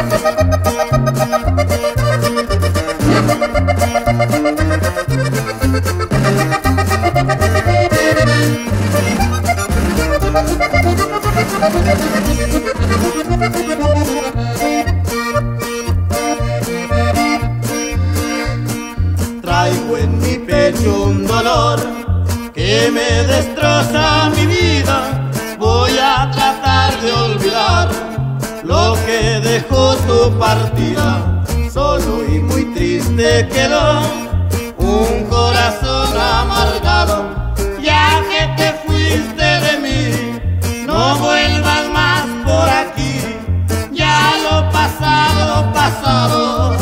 Traigo en mi pecho un dolor que me destroza mi vida. Voy a tratar de olvidar lo que dejó tu partida. Solo y muy triste quedó un corazón amargado. Ya que te fuiste de mí, no vuelvas más por aquí. Ya lo pasado, pasado.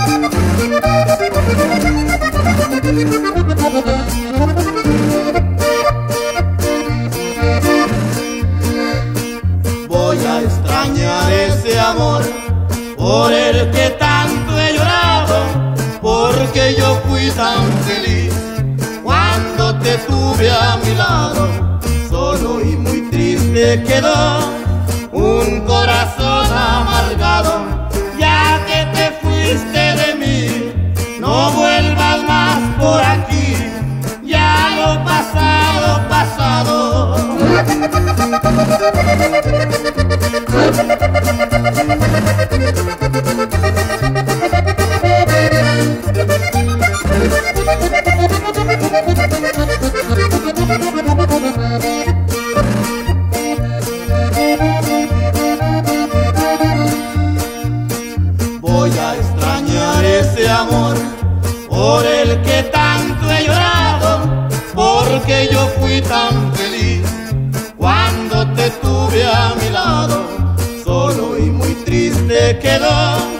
Voy a extrañar ese amor por el que tanto he llorado, porque yo fui tan feliz cuando te tuve a mi lado. Solo y muy triste quedó un corazón amargado. Ya que te fuiste de mí, no vuelvas más por aquí. Ya lo pasado, pasado. Voy a extrañar ese amor por el que tanto he llorado, porque yo fui tan feliz cuando te tuve a mi lado. Solo y muy triste quedó